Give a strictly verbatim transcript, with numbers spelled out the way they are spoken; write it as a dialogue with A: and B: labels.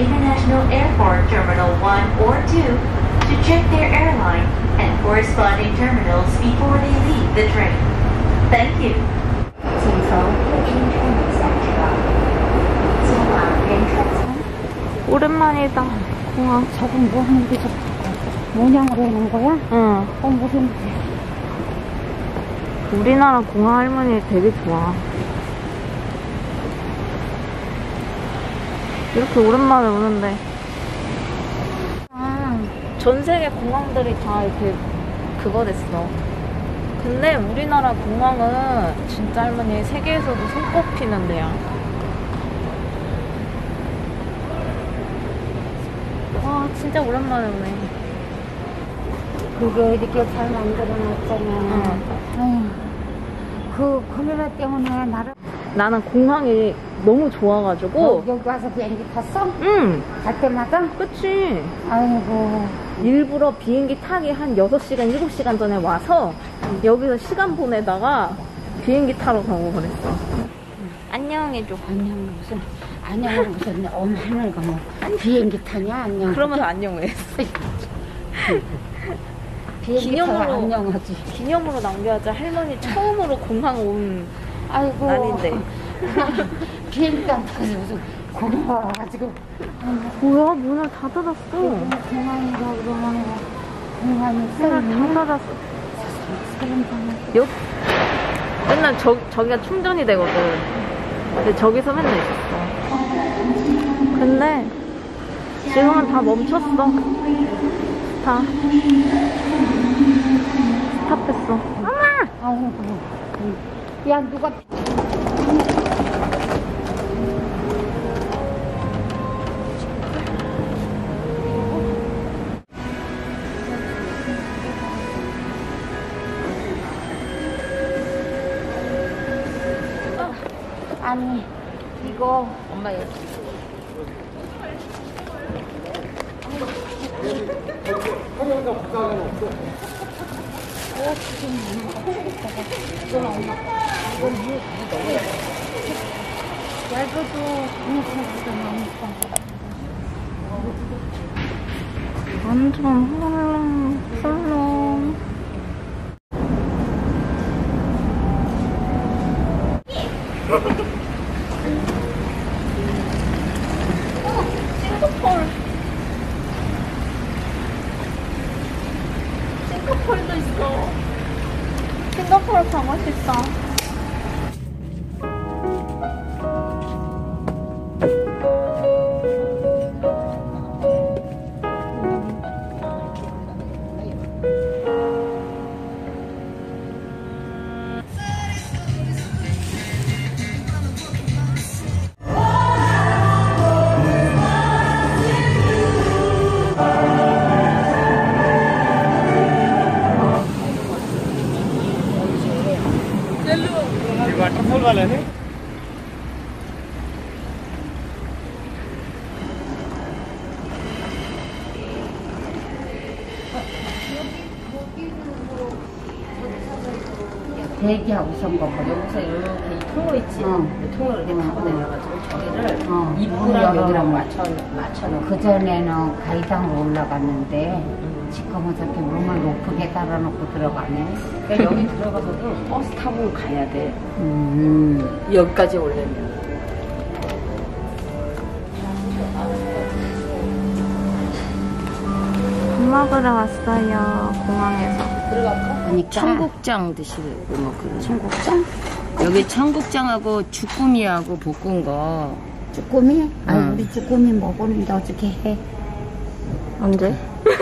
A: International Airport Terminal one or two to check their airline and corresponding terminals before they leave the train. Thank you.
B: 오랜만이다. 공항.
C: 저건 뭐 하는 게 저거 모양으로 해놓은 거야?
B: 응.
C: 어, 무슨.
B: 우리나라 공항 할머니 되게 좋아. 이렇게 오랜만에 오는데. 아, 전 세계 공항들이 다 이렇게 그거 됐어. 근데 우리나라 공항은 진짜 할머니 세계에서도 손꼽히는 데야. 와, 진짜 오랜만에 오네.
C: 그게 이렇게 잘 만들어놨잖아.
B: 응.
C: 그 카메라 때문에 나를.
B: 나는 공항이 너무 좋아가지고.
C: 어, 여기 와서 비행기 탔어?
B: 응.
C: 갈 때마다?
B: 그치.
C: 아이고.
B: 일부러 비행기 타기 한 여섯 시간, 일곱 시간 전에 와서 응. 여기서 시간 보내다가 비행기 타러 가고 그랬어. 응. 안녕해줘.
C: 안녕 무슨. 안녕을 무슨 엄 하늘가 뭐 비행기 타냐 안녕.
B: 그러면서 안녕을 했어.
C: 기념으로 안녕하지.
B: 기념으로 남겨야지. 할머니 처음으로 공항 온
C: 아이고.
B: 날인데.
C: 비행기도 안 타서 무슨 공항 와가지고.
B: 뭐야, 문을 다 닫았어.
C: 공항이라 그러면 공항이
B: 문을 다 닫았어. 옆 맨날 저, 저기가 충전이 되거든. 근데 저기서 맨날 있었어. 근데 지금은 다 멈췄어. 다 스탑했어. 엄마!
C: 아이고. 야 누가. 아니 이거 엄마 여기.
D: 화면가 부가는 없어.
C: 어 지금 이건 엄마. 이건 물 넣어야 돼. 얇아도 그냥 나오니까.
B: 완전 훌렁 훌렁. 어, 싱가포르. 싱가포르도 있어. 싱가포르 가고 싶다.
D: Waterfall वाला है।
C: 대기하고 있었거든.
E: 여기서 이렇게 이 통로 있지?
C: 응.
E: 이 통로를 이렇게 타고 내려가지고 저기를
C: 어.
E: 입구랑 여기랑
C: 열어놓고.
E: 맞춰, 맞춰놓고.
C: 그전에는 가이당으로 올라갔는데 음. 지금은 저렇게 문을 높게 깔아놓고 들어가네.
E: 그러니까 여기 들어가서도 버스 타고 가야 돼.
C: 음.
E: 여기까지 오려면.
B: 밥 먹으러 왔어요. 공항에서.
E: 들어갈까?
C: 그러니까.
E: 청국장 드시고 뭐 그런.
C: 청국장?
E: 여기 청국장하고 주꾸미하고 볶은 거.
C: 쭈꾸미? 아
E: 응.
C: 우리 쭈꾸미 먹었는데 어떻게 해?
B: 언제?